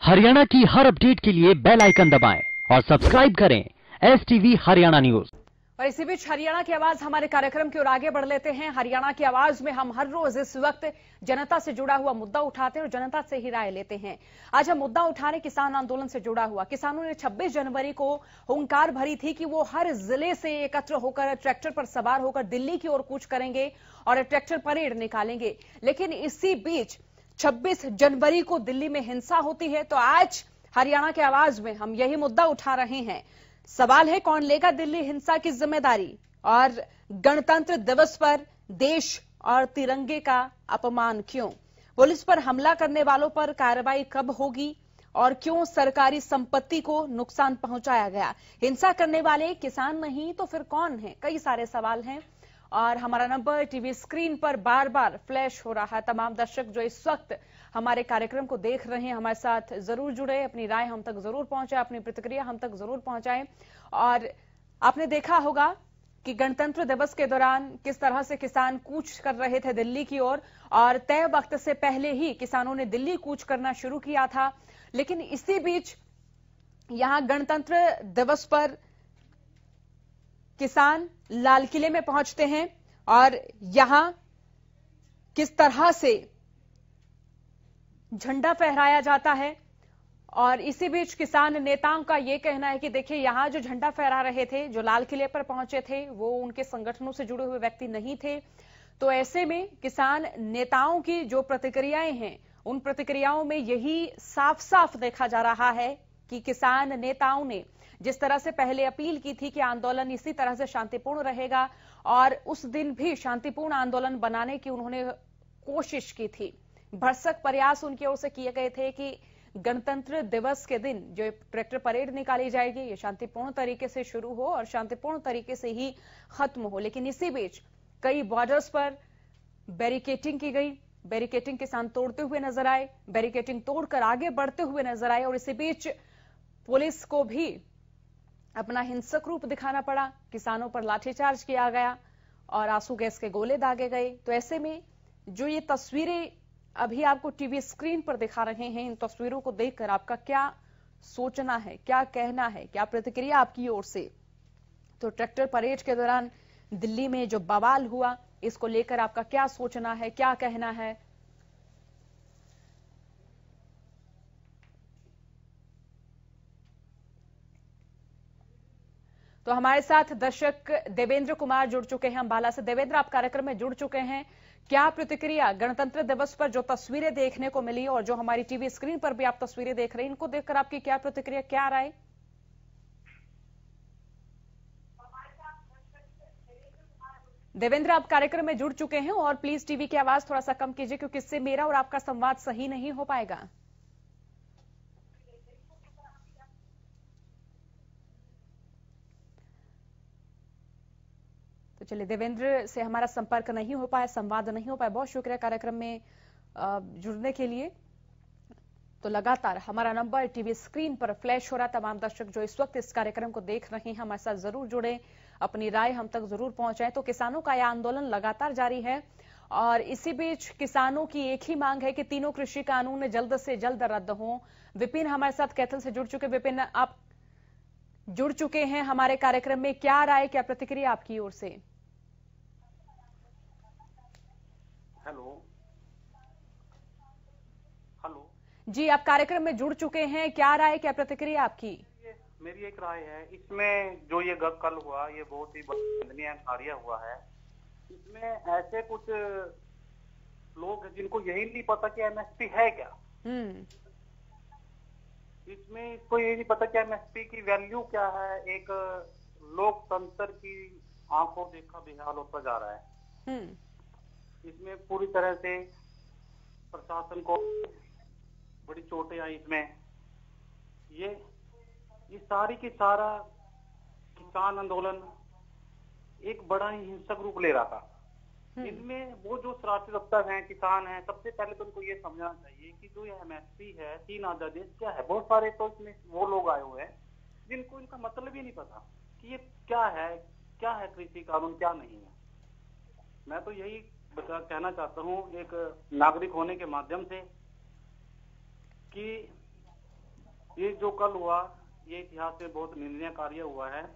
हरियाणा की हर अपडेट के लिए बेल आइकन दबाएं और सब्सक्राइब करें STV हरियाणा न्यूज। और इसी बीच हरियाणा की आवाज हमारे कार्यक्रम की ओर आगे बढ़ लेते हैं। हरियाणा की आवाज में हम हर रोज इस वक्त जनता से जुड़ा हुआ मुद्दा उठाते हैं और जनता से ही राय लेते हैं। आज हम मुद्दा उठा रहे किसान आंदोलन से जुड़ा हुआ। किसानों ने 26 जनवरी को हुंकार भरी थी कि वो हर जिले से एकत्र होकर ट्रैक्टर पर सवार होकर दिल्ली की ओर कूच करेंगे और ट्रैक्टर परेड निकालेंगे। लेकिन इसी बीच 26 जनवरी को दिल्ली में हिंसा होती है। तो आज हरियाणा की आवाज में हम यही मुद्दा उठा रहे हैं। सवाल है, कौन लेगा दिल्ली हिंसा की जिम्मेदारी? और गणतंत्र दिवस पर देश और तिरंगे का अपमान क्यों? पुलिस पर हमला करने वालों पर कार्रवाई कब होगी? और क्यों सरकारी संपत्ति को नुकसान पहुंचाया गया? हिंसा करने वाले किसान नहीं तो फिर कौन है? कई सारे सवाल हैं और हमारा नंबर टीवी स्क्रीन पर बार बार फ्लैश हो रहा है। तमाम दर्शक जो इस वक्त हमारे कार्यक्रम को देख रहे हैं, हमारे साथ जरूर जुड़े, अपनी राय हम तक जरूर पहुंचाए, अपनी प्रतिक्रिया हम तक जरूर पहुंचाएं। और आपने देखा होगा कि गणतंत्र दिवस के दौरान किस तरह से किसान कूच कर रहे थे दिल्ली की ओर, और तय वक्त से पहले ही किसानों ने दिल्ली कूच करना शुरू किया था। लेकिन इसी बीच यहां गणतंत्र दिवस पर किसान लाल किले में पहुंचते हैं और यहां किस तरह से झंडा फहराया जाता है। और इसी बीच किसान नेताओं का यह कहना है कि देखिए, यहां जो झंडा फहरा रहे थे, जो लाल किले पर पहुंचे थे, वो उनके संगठनों से जुड़े हुए व्यक्ति नहीं थे। तो ऐसे में किसान नेताओं की जो प्रतिक्रियाएं हैं, उन प्रतिक्रियाओं में यही साफ साफ देखा जा रहा है कि किसान नेताओं ने जिस तरह से पहले अपील की थी कि आंदोलन इसी तरह से शांतिपूर्ण रहेगा, और उस दिन भी शांतिपूर्ण आंदोलन बनाने की उन्होंने कोशिश की थी। भरसक प्रयास उनकी ओर से किए गए थे कि गणतंत्र दिवस के दिन जो ट्रैक्टर परेड निकाली जाएगी, ये शांतिपूर्ण तरीके से शुरू हो और शांतिपूर्ण तरीके से ही खत्म हो। लेकिन इसी बीच कई बॉर्डर्स पर बैरिकेटिंग की गई। बैरिकेटिंग किसान तोड़ते हुए नजर आए, बैरिकेटिंग तोड़कर आगे बढ़ते हुए नजर आए। और इसी बीच पुलिस को भी अपना हिंसक रूप दिखाना पड़ा। किसानों पर लाठीचार्ज किया गया और आंसू गैस के गोले दागे गए। तो ऐसे में जो ये तस्वीरें अभी आपको टीवी स्क्रीन पर दिखा रहे हैं, इन तस्वीरों को देखकर आपका क्या सोचना है, क्या कहना है, क्या प्रतिक्रिया आपकी ओर से? तो ट्रैक्टर परेड के दौरान दिल्ली में जो बवाल हुआ, इसको लेकर आपका क्या सोचना है, क्या कहना है? तो हमारे साथ दर्शक देवेंद्र कुमार जुड़ चुके हैं अंबाला से। देवेंद्र, आप कार्यक्रम में जुड़ चुके हैं, क्या प्रतिक्रिया गणतंत्र दिवस पर जो तस्वीरें देखने को मिली और जो हमारी टीवी स्क्रीन पर भी आप तस्वीरें देख रहे हैं, इनको देखकर आपकी क्या प्रतिक्रिया, क्या राय? देवेंद्र, आप कार्यक्रम में जुड़ चुके हैं और प्लीज टीवी की आवाज थोड़ा सा कम कीजिए, क्योंकि इससे मेरा और आपका संवाद सही नहीं हो पाएगा। तो चलिए, देवेंद्र से हमारा संपर्क नहीं हो पाया, संवाद नहीं हो पाया। बहुत शुक्रिया कार्यक्रम में जुड़ने के लिए। तो लगातार हमारा नंबर टीवी स्क्रीन पर फ्लैश हो रहा। तमाम दर्शक जो इस वक्त इस कार्यक्रम को देख रहे हैं, हमारे साथ जरूर जुड़े, अपनी राय हम तक जरूर पहुंचाएं। तो किसानों का यह आंदोलन लगातार जारी है और इसी बीच किसानों की एक ही मांग है कि तीनों कृषि कानून जल्द से जल्द रद्द हों। विपिन हमारे साथ कैथल से जुड़ चुके। विपिन, आप जुड़ चुके हैं हमारे कार्यक्रम में, क्या राय, क्या प्रतिक्रिया आपकी ओर से? हेलो हेलो जी, आप कार्यक्रम में जुड़ चुके हैं, क्या राय, क्या प्रतिक्रिया आपकी? मेरी एक राय है, इसमें जो ये कल हुआ, ये बहुत ही बदनीय कार्य हुआ है। इसमें ऐसे कुछ लोग हैं जिनको यही नहीं पता कि एमएसपी है क्या। इसमें इसको यही नहीं पता कि एमएसपी की वैल्यू क्या है। एक लोकतंत्र की आंखों देखा बेहाल होता जा रहा है। इसमें पूरी तरह से प्रशासन को बड़ी चोटें आई। इसमें ये सारी की सारा किसान आंदोलन एक बड़ा ही हिंसक रूप ले रहा था। इसमें वो जो शरारती तत्व हैं, किसान हैं, सबसे पहले तो उनको ये समझना चाहिए कि जो ये एमएसपी है, 3 आदेश क्या है। बहुत सारे तो इसमें वो लोग आए हुए हैं जिनको इनका मतलब ही नहीं पता कि ये क्या है कृषि कानून, क्या नहीं है। मैं तो यही कहना चाहता हूँ एक नागरिक होने के माध्यम से कि ये जो कल हुआ ये इतिहास में बहुत निंदनीय कार्य हुआ है।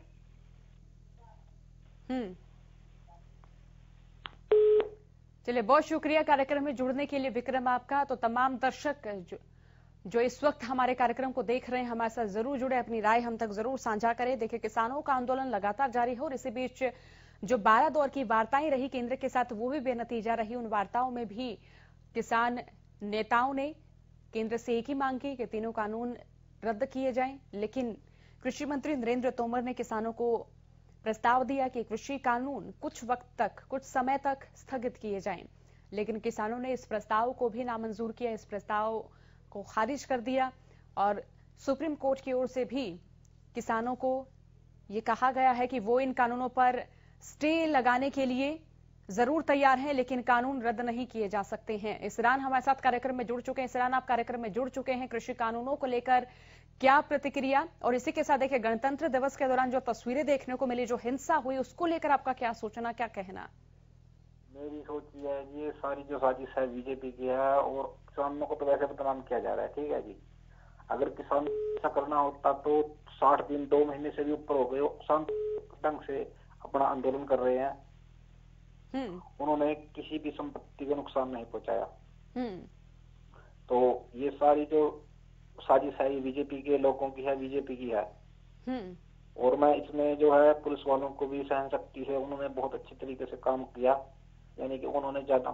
चलिए, बहुत शुक्रिया कार्यक्रम में जुड़ने के लिए विक्रम आपका। तो तमाम दर्शक जो इस वक्त हमारे कार्यक्रम को देख रहे हैं, हमारे साथ जरूर जुड़े, अपनी राय हम तक जरूर साझा करें। देखिए, किसानों का आंदोलन लगातार जारी है और इसी बीच जो 12 दौर की वार्ताएं रही केंद्र के साथ वो भी बेनतीजा रही। उन वार्ताओं में भी किसान नेताओं ने केंद्र से एक ही मांग की कि तीनों कानून रद्द किए जाएं, लेकिन कृषि मंत्री नरेंद्र तोमर ने किसानों को प्रस्ताव दिया कि कृषि कानून कुछ वक्त तक, कुछ समय तक स्थगित किए जाएं, लेकिन किसानों ने इस प्रस्ताव को भी नामंजूर किया, इस प्रस्ताव को खारिज कर दिया। और सुप्रीम कोर्ट की ओर से भी किसानों को ये कहा गया है कि वो इन कानूनों पर स्टे लगाने के लिए जरूर तैयार हैं, लेकिन कानून रद्द नहीं किए जा सकते हैं। इसरान हमारे साथ कार्यक्रम में जुड़ चुके हैं। इसरान, आप कार्यक्रम में जुड़ चुके हैं। कृषि कानूनों को लेकर क्या प्रतिक्रिया? और इसी के साथ देखिए, गणतंत्र दिवस के दौरान जो तस्वीरें देखने को मिली, जो हिंसा हुई, उसको लेकर आपका क्या सोचना, क्या कहना? मेरी सोच ये है कि ये सारी जो साजिश है बीजेपी की है और किसानों को तो वैसे बदनाम किया जा रहा है। ठीक है जी, अगर किसान ऐसा करना होता तो 60 दिन 2 महीने से भी ऊपर हो गए, शांत ढंग से अपना आंदोलन कर रहे हैं। उन्होंने किसी भी संपत्ति को नुकसान नहीं पहुंचाया। तो ये सारी जो साजिश है ये बीजेपी के लोगों की है, बीजेपी की है। और मैं इसमें जो है पुलिस वालों को भी सहन शक्ति है, उन्होंने बहुत अच्छी तरीके से काम किया। यानी कि उन्होंने ज्यादा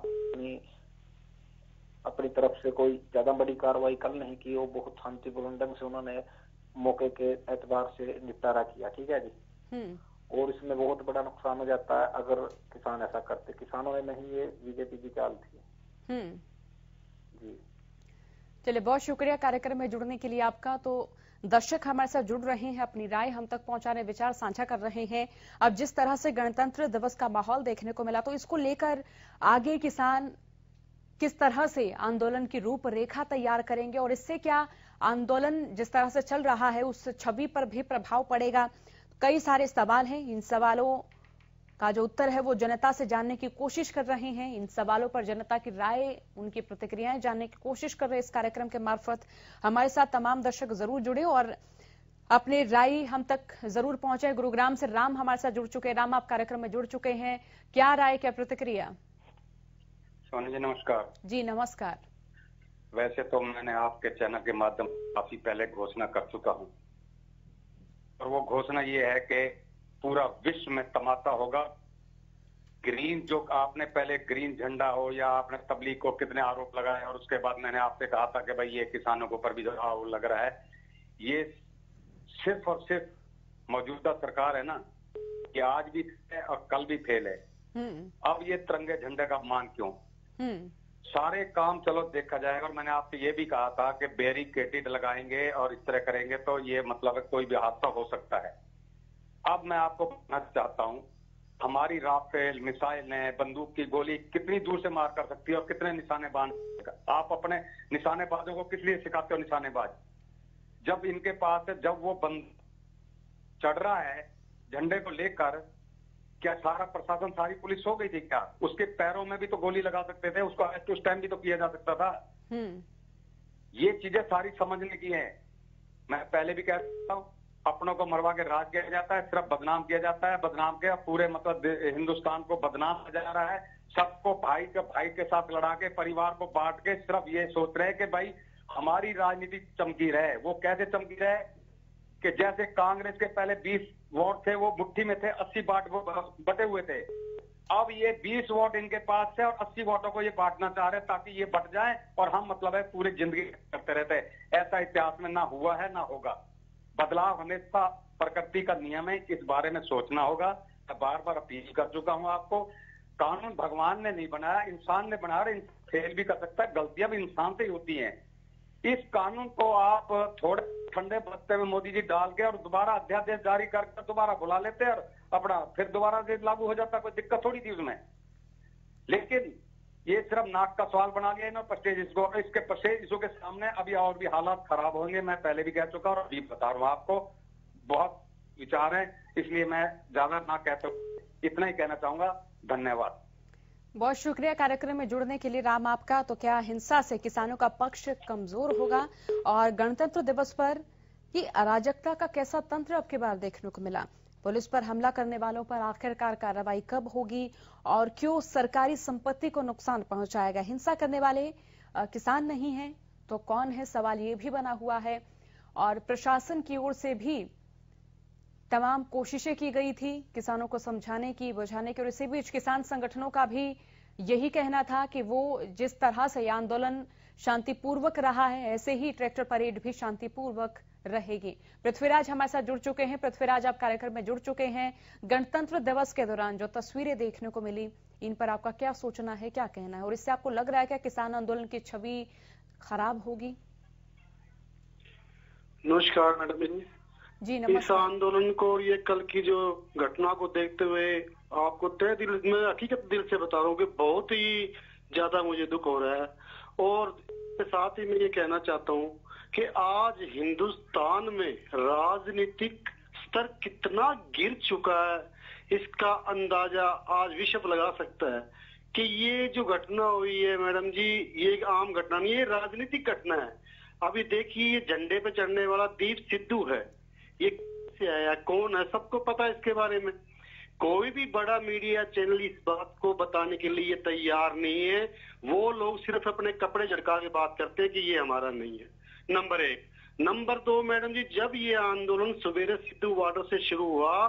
अपनी तरफ से कोई ज्यादा बड़ी कार्रवाई कल नहीं की, वो बहुत शांतिपूर्ण ढंग से उन्होंने मौके के एतबार से निपटारा किया। ठीक है जी। और इसमें बहुत बड़ा नुकसान हो जाता है अगर किसान ऐसा करते। किसानों ने नहीं, ये बीजेपी की चाल थी। जी चलिए, बहुत शुक्रिया कार्यक्रम में जुड़ने के लिए आपका। तो दर्शक हमारे साथ जुड़ रहे हैं, अपनी राय हम तक पहुंचाने, विचार साझा कर रहे हैं। अब जिस तरह से गणतंत्र दिवस का माहौल देखने को मिला, तो इसको लेकर आगे किसान किस तरह से आंदोलन की रूपरेखा तैयार करेंगे और इससे क्या आंदोलन जिस तरह से चल रहा है उस छवि पर भी प्रभाव पड़ेगा? कई सारे सवाल हैं। इन सवालों का जो उत्तर है वो जनता से जानने की कोशिश कर रहे हैं। इन सवालों पर जनता की राय, उनकी प्रतिक्रियाएं जानने की कोशिश कर रहे हैं। इस कार्यक्रम के मार्फत हमारे साथ तमाम दर्शक जरूर जुड़े और अपने राय हम तक जरूर पहुंचे। गुरुग्राम से राम हमारे साथ जुड़ चुके हैं। राम, आप कार्यक्रम में जुड़ चुके हैं, क्या राय, क्या प्रतिक्रिया? सोनी जी नमस्कार। जी नमस्कार। वैसे तो मैंने आपके चैनल के माध्यम काफी पहले घोषणा कर चुका हूं और वो घोषणा ये है कि पूरा विश्व में तमाशा होगा। ग्रीन, जो आपने पहले ग्रीन झंडा हो या आपने तबलीग को कितने आरोप लगाए और उसके बाद मैंने आपसे कहा था कि भाई ये किसानों के ऊपर भी जो आरोप लग रहा है, ये सिर्फ और सिर्फ मौजूदा सरकार है ना, ये आज भी है और कल भी फेल है। अब ये तिरंगे झंडे का अपमान क्यों? सारे काम चलो देखा जाएगा। और मैंने आपसे ये भी कहा था कि बैरिकेड लगाएंगे और इस तरह करेंगे तो ये मतलब कोई भी हादसा हो सकता है। अब मैं आपको बताना चाहता हूं, हमारी राफेल मिसाइलें, बंदूक की गोली कितनी दूर से मार कर सकती है और कितने निशानेबाज। आप अपने निशानेबाजों को किस लिए सिखाते हो निशानेबाज? जब इनके पास जब वो बंद चढ़ रहा है झंडे को लेकर, क्या सारा प्रशासन, सारी पुलिस हो गई थी क्या? उसके पैरों में भी तो गोली लगा सकते थे, उसको अरेस्ट उस टाइम भी तो किया जा सकता था। ये चीजें सारी समझने की है। मैं पहले भी कह सकता हूँ, अपनों को मरवा के राज किया जाता है, सिर्फ बदनाम किया जाता है। बदनाम के पूरे मतलब हिंदुस्तान को बदनाम किया जा रहा है। सबको भाई के साथ लड़ा के, परिवार को बांट के सिर्फ ये सोच रहे हैं कि भाई हमारी राजनीति चमकी रहे। वो कैसे चमकी रहे कि जैसे कांग्रेस के पहले 20 वोट थे वो मुट्ठी में थे, 80 बटे हुए थे। अब ये 20 वोट इनके पास है और 80 वोटों को ये बांटना चाह रहे हैं ताकि ये बट जाए और हम मतलब है पूरी जिंदगी करते रहते। ऐसा इतिहास में ना हुआ है ना होगा। बदलाव हमेशा प्रकृति का नियम है, इस बारे में सोचना होगा। मैं बार बार अपील कर चुका हूं आपको, कानून भगवान ने नहीं बनाया, इंसान ने बनाया। फेल भी कर सकता है, गलतियां भी इंसान से ही होती हैं। इस कानून को आप थोड़े ठंडे बस्ते में मोदी जी डाल के और दोबारा अध्यादेश जारी करके दोबारा बुला लेते हैं और अपना फिर दोबारा से लागू हो जाता, कोई दिक्कत थोड़ी थी उसमें। लेकिन ये सिर्फ नाक का सवाल बना लिया इन्होंने प्रेस्टीज इशू। इसके प्रेस्टीज इशू के सामने अभी और भी हालात खराब होंगे, मैं पहले भी कह चुका और अभी बता रहा हूं आपको। बहुत विचार है, इसलिए मैं ज्यादा ना कहता हूं, इतना ही कहना चाहूंगा। धन्यवाद। बहुत शुक्रिया कार्यक्रम में जुड़ने के लिए राम आपका। तो क्या हिंसा से किसानों का पक्ष कमजोर होगा और गणतंत्र दिवस पर ये अराजकता का कैसा तंत्र अब की बार देखने को मिला? पुलिस पर हमला करने वालों पर आखिरकार कार्रवाई कब होगी और क्यों सरकारी संपत्ति को नुकसान पहुंचाएगा? हिंसा करने वाले किसान नहीं हैं तो कौन है, सवाल ये भी बना हुआ है। और प्रशासन की ओर से भी तमाम कोशिशें की गई थी किसानों को समझाने की, बुझाने की, और इसी बीच किसान संगठनों का भी यही कहना था कि वो जिस तरह से यह आंदोलन शांतिपूर्वक रहा है ऐसे ही ट्रैक्टर परेड भी शांतिपूर्वक रहेगी। पृथ्वीराज हमारे साथ जुड़ चुके हैं। पृथ्वीराज, आप कार्यक्रम में जुड़ चुके हैं। गणतंत्र दिवस के दौरान जो तस्वीरें देखने को मिली, इन पर आपका क्या सोचना है, क्या कहना है, और इससे आपको लग रहा है क्या किसान आंदोलन की छवि खराब होगी? नमस्कार मैडम जी इस नमस्कार। आंदोलन को, ये कल की जो घटना को देखते हुए आपको तय दिल में हकीकत दिल से बता रहा हूँ कि बहुत ही ज्यादा मुझे दुख हो रहा है। और साथ ही मैं ये कहना चाहता हूँ कि आज हिंदुस्तान में राजनीतिक स्तर कितना गिर चुका है, इसका अंदाजा आज विश्व लगा सकता है कि ये जो घटना हुई है मैडम जी, ये एक आम घटना नहीं है, राजनीतिक घटना है। अभी देखिए ये झंडे पे चढ़ने वाला दीप सिद्धू है, ये कैसे आया, कौन है, सबको पता है इसके बारे में। कोई भी बड़ा मीडिया चैनल इस बात को बताने के लिए तैयार नहीं है। वो लोग सिर्फ अपने कपड़े झटका के बात करते हैं कि ये हमारा नहीं है। नंबर 1। नंबर 2 मैडम जी, जब ये आंदोलन सवेरे सिद्धू वार्डो से शुरू हुआ,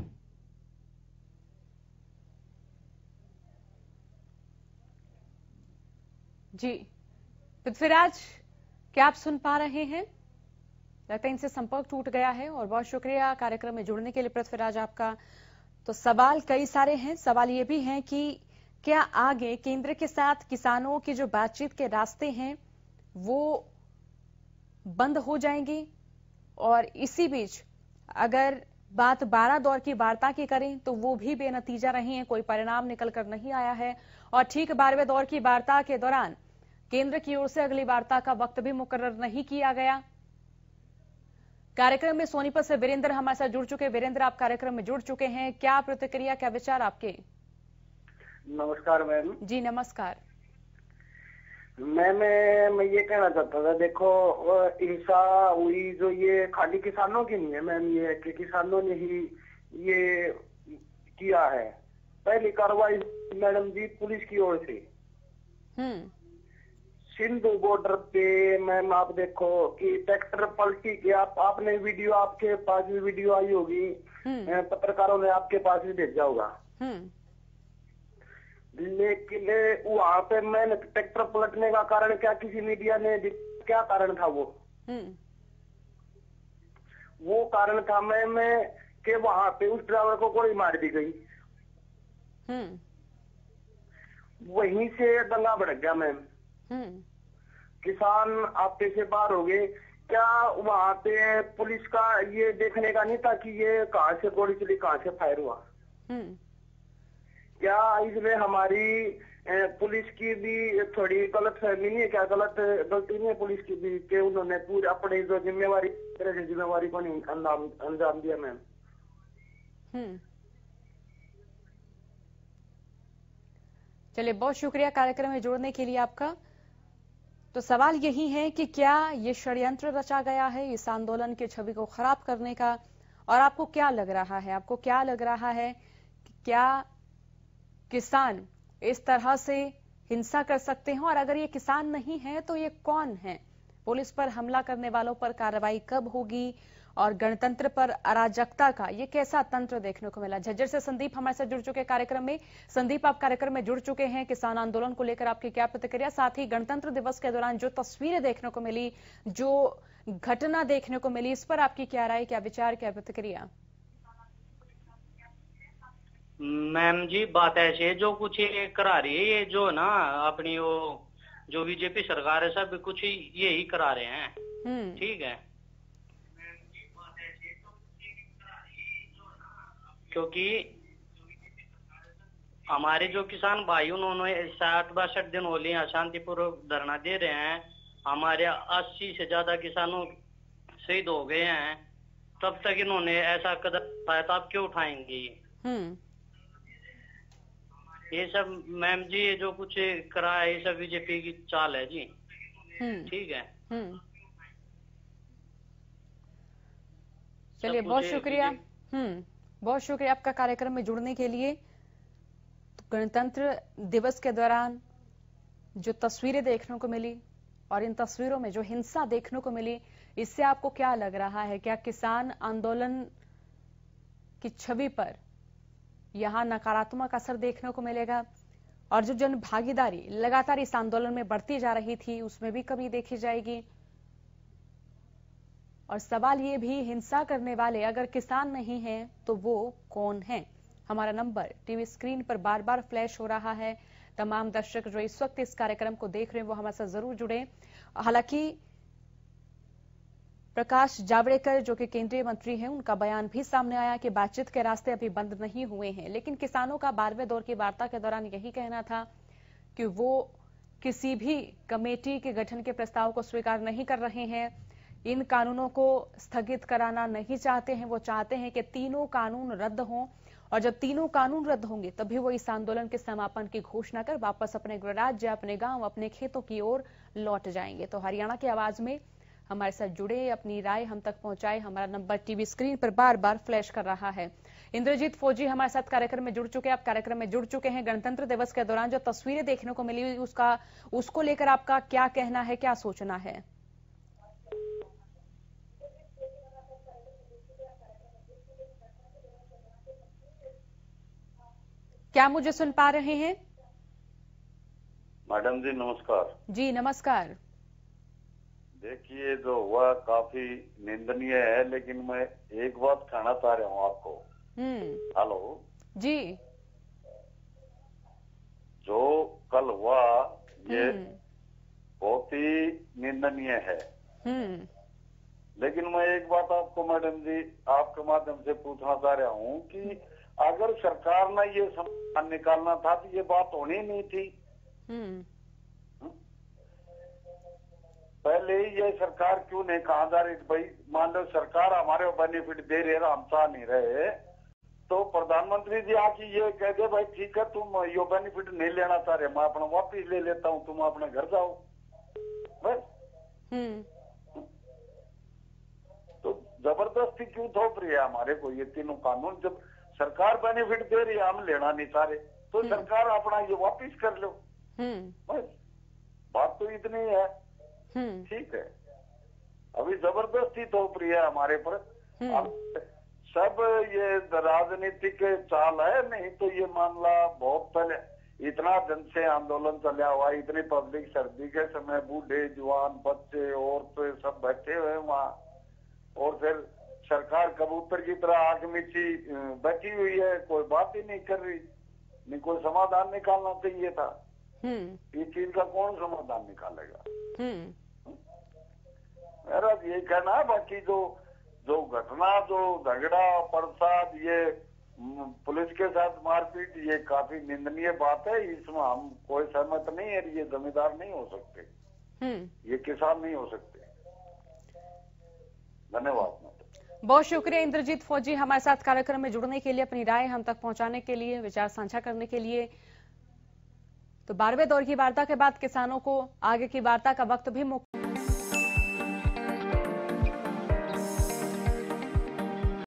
जी पृथ्वीराज, क्या आप सुन पा रहे हैं? लगता है इनसे संपर्क टूट गया है। और बहुत शुक्रिया कार्यक्रम में जुड़ने के लिए पृथ्वीराज आपका। तो सवाल कई सारे हैं। सवाल ये भी हैं कि क्या आगे केंद्र के साथ किसानों की जो बातचीत के रास्ते हैं वो बंद हो जाएंगे? और इसी बीच अगर बात 12 दौर की वार्ता की करें तो वो भी बेनतीजा रही है, कोई परिणाम निकल कर नहीं आया है। और ठीक 12वें दौर की वार्ता के दौरान केंद्र की ओर से अगली वार्ता का वक्त भी मुकर्रर नहीं किया गया। कार्यक्रम में सोनीपत से वीरेंद्र हमारे साथ जुड़ चुके हैं। वीरेंद्र, आप कार्यक्रम में जुड़ चुके हैं, क्या प्रतिक्रिया, क्या विचार आपके? नमस्कार मैम जी नमस्कार। मैं ये कहना चाहता था, देखो हिंसा हुई जो ये खाली किसानों की नहीं है मैम, ये है कि किसानों ने ही ये किया है। पहली कार्रवाई मैडम जी पुलिस की ओर से सिंधु बॉर्डर पे मैम, आप देखो कि ट्रैक्टर पलटी के आपने वीडियो, आपके पास भी वीडियो आई होगी, पत्रकारों ने आपके पास भी भेजा होगा। लेकिन वहां पे मैंने ट्रैक्टर पलटने का कारण क्या, किसी मीडिया ने क्या कारण था? वो कारण था मैम कि वहां पे उस ड्राइवर को गोली मार दी गई। वहीं से दंगा भड़क गया मैम। किसान आपके से बाहर हो गए। क्या वहां पे पुलिस का ये देखने का नहीं था कि ये कहां से गोली चली, कहां से फायर हुआ? क्या इसमें हमारी पुलिस की भी थोड़ी गलत फहमी नहीं है? क्या गलती नहीं है पुलिस की भी कि उन्होंने पूरी अपनी जो जिम्मेवारी तरह से जिम्मेवारी को नहीं अंजाम दिया मैम? चलिए, बहुत शुक्रिया कार्यक्रम में जुड़ने के लिए आपका। तो सवाल यही है कि क्या ये षड्यंत्र रचा गया है इस आंदोलन की छवि को खराब करने का? और आपको क्या लग रहा है, कि क्या किसान इस तरह से हिंसा कर सकते हैं? और अगर ये किसान नहीं है तो ये कौन है? पुलिस पर हमला करने वालों पर कार्रवाई कब होगी? और गणतंत्र पर अराजकता का ये कैसा तंत्र देखने को मिला? झज्जर से संदीप हमारे साथ जुड़ चुके कार्यक्रम में। संदीप, आप कार्यक्रम में जुड़ चुके हैं। किसान आंदोलन को लेकर आपकी क्या प्रतिक्रिया? साथ ही गणतंत्र दिवस के दौरान जो तस्वीरें देखने को मिली, जो घटना देखने को मिली, इस पर आपकी क्या राय, क्या विचार, क्या प्रतिक्रिया? मैम जी, बात ऐसी है, जो कुछ ये करा रही है, ये जो ना अपनी वो जो बीजेपी सरकार है, सब कुछ यही करा रहे हैं। ठीक है, क्योंकि हमारे जो किसान भाई उन्होंने 60-62 दिन हो लिए शांतिपूर्वक धरना दे रहे हैं। हमारे 80 से ज्यादा किसानों शहीद हो गए हैं। तब तक इन्होंने ऐसा कदम उठाया, तो आप क्यों उठाएंगी? ये सब मैम जी, ये जो कुछ करा है, ये सब बीजेपी की चाल है जी। ठीक है। चलिए, बहुत शुक्रिया। बहुत शुक्रिया आपका कार्यक्रम में जुड़ने के लिए। तो गणतंत्र दिवस के दौरान जो तस्वीरें देखने को मिली और इन तस्वीरों में जो हिंसा देखने को मिली, इससे आपको क्या लग रहा है? क्या किसान आंदोलन की छवि पर यहां नकारात्मक असर देखने को मिलेगा? और जो जन भागीदारी लगातार इस आंदोलन में बढ़ती जा रही थी, उसमें भी कमी देखी जाएगी? और सवाल ये भी, हिंसा करने वाले अगर किसान नहीं हैं तो वो कौन हैं? हमारा नंबर टीवी स्क्रीन पर बार बार फ्लैश हो रहा है। तमाम दर्शक जो इस वक्त इस कार्यक्रम को देख रहे हैं वो हमारे साथ जरूर जुड़े। हालांकि प्रकाश जावड़ेकर जो कि केंद्रीय मंत्री हैं, उनका बयान भी सामने आया कि बातचीत के रास्ते अभी बंद नहीं हुए हैं, लेकिन किसानों का 12वें दौर की वार्ता के दौरान यही कहना था कि वो किसी भी कमेटी के गठन के प्रस्ताव को स्वीकार नहीं कर रहे हैं। इन कानूनों को स्थगित कराना नहीं चाहते हैं। वो चाहते हैं कि तीनों कानून रद्द हों, और जब तीनों कानून रद्द होंगे तभी वो इस आंदोलन के समापन की घोषणा कर वापस अपने गृह राज्य, अपने गांव, अपने खेतों की ओर लौट जाएंगे। तो हरियाणा की आवाज में हमारे साथ जुड़े, अपनी राय हम तक पहुंचाए। हमारा नंबर टीवी स्क्रीन पर बार बार फ्लैश कर रहा है। इंद्रजीत फौजी हमारे साथ कार्यक्रम में जुड़ चुके हैं। आप कार्यक्रम में जुड़ चुके हैं। गणतंत्र दिवस के दौरान जो तस्वीरें देखने को मिली उसको लेकर आपका क्या कहना है, क्या सोचना है? क्या मुझे सुन पा रहे हैं? मैडम जी नमस्कार। जी नमस्कार। देखिए, जो हुआ काफी निंदनीय है, लेकिन मैं एक बात कहना चाह रहा हूँ आपको। हेलो जी। जो कल हुआ ये बहुत ही निंदनीय है। लेकिन मैं एक बात आपको मैडम जी आपके माध्यम से पूछना चाह रहा हूँ कि अगर सरकार ने ये समाधान निकालना था तो ये बात होनी नहीं थी। पहले ही ये सरकार क्यों नहीं कहा जा रही? भाई मान लो सरकार हमारे बेनिफिट दे रही है, हम चाह नहीं रहे, तो प्रधानमंत्री जी आके ये कह दे भाई ठीक है तुम ये बेनिफिट नहीं लेना चाह रहे, मैं अपना वापिस ले लेता हूँ, तुम अपने घर जाओ बस। तो जबरदस्ती क्यों थोप रही है हमारे को ये तीनों कानून? जब सरकार बेनिफिट दे रही है, हम लेना नहीं चाह रहे, तो सरकार अपना ये वापिस कर लो बस। बात तो इतनी है। ठीक है, अभी जबरदस्ती थोप रही है हमारे पर। अब सब ये राजनीतिक चाल है, नहीं तो ये मामला बहुत पहले इतना जन से आंदोलन चला हुआ, इतनी पब्लिक सर्दी के समय बूढ़े जवान बच्चे औरतें सब बैठे हुए वहाँ, और फिर सरकार कबूतर की तरह आग मीची बैठी हुई है, कोई बात ही नहीं कर रही। नहीं कोई समाधान निकालना चाहिए था। इस चीज का कौन समाधान निकालेगा? मेरा ये कहना है। बाकी जो घटना, जो झगड़ा प्रसाद, ये पुलिस के साथ मारपीट, ये काफी निंदनीय बात है। इसमें हम कोई सहमत नहीं है। ये जमींदार नहीं हो सकते, ये किसान नहीं हो सकते। धन्यवाद। बहुत शुक्रिया इंद्रजीत फौजी हमारे साथ कार्यक्रम में जुड़ने के लिए, अपनी राय हम तक पहुंचाने के लिए, विचार साझा करने के लिए। तो 12वें दौर की वार्ता के बाद किसानों को आगे की वार्ता का वक्त भी